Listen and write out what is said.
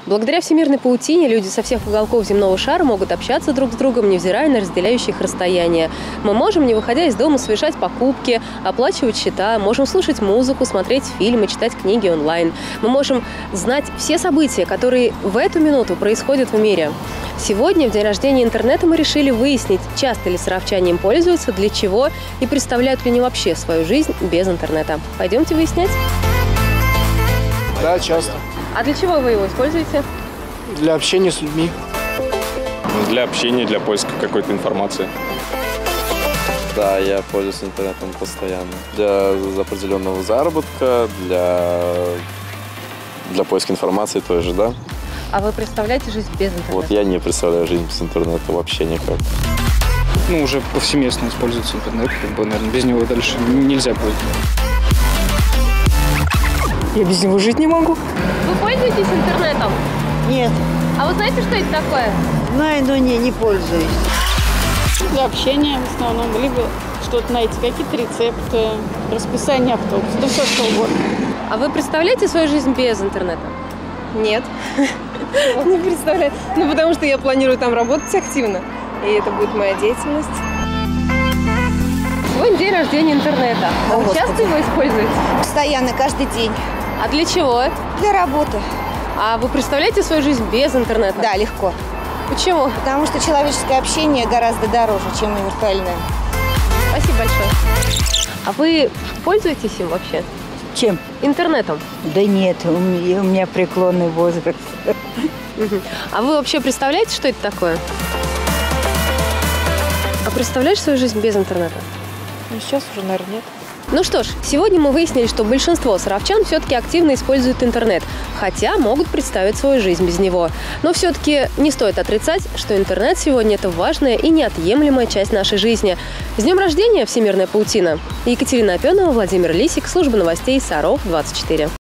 Благодаря всемирной паутине люди со всех уголков земного шара могут общаться друг с другом, невзирая на разделяющие их расстояния. Мы можем, не выходя из дома, совершать покупки, оплачивать счета, можем слушать музыку, смотреть фильмы, читать книги онлайн. Мы можем знать все события, которые в эту минуту происходят в мире. Сегодня, в день рождения интернета, мы решили выяснить, часто ли саровчане им пользуются, для чего и представляют ли они вообще свою жизнь без интернета. Пойдемте выяснять. Да, часто. А для чего вы его используете? Для общения с людьми. Для общения, для поиска какой-то информации. Да, я пользуюсь интернетом постоянно. Для определенного заработка, для поиска информации тоже, да. А вы представляете жизнь без интернета? Вот я не представляю жизнь без интернета вообще никак. Ну, уже повсеместно используется интернет, наверное, без него дальше нельзя будет. Я без него жить не могу. Вы пользуетесь интернетом? Нет, А вы знаете, что это такое? знаю, но не пользуюсь. Для общения в основном, либо что-то найти, какие-то рецепты, расписание автобуса, да все что угодно. А вы представляете свою жизнь без интернета? Нет. Не представляю. Ну, потому что я планирую там работать активно. И это будет моя деятельность. Сегодня день рождения интернета. А вы часто его используете? Постоянно, каждый день. А для чего? Для работы. А вы представляете свою жизнь без интернета? Да, легко. Почему? Потому что человеческое общение гораздо дороже, чем виртуальное. Спасибо большое. А вы пользуетесь им вообще? Чем? Интернетом? Да нет, у меня преклонный возраст. А вы вообще представляете, что это такое? А представляешь свою жизнь без интернета? Ну, сейчас уже, наверное, нет. Ну что ж, сегодня мы выяснили, что большинство саровчан все-таки активно используют интернет, хотя могут представить свою жизнь без него. Но все-таки не стоит отрицать, что интернет сегодня – это важная и неотъемлемая часть нашей жизни. С днем рождения, Всемирная паутина! Екатерина Опенова, Владимир Лисик, служба новостей Саров 24.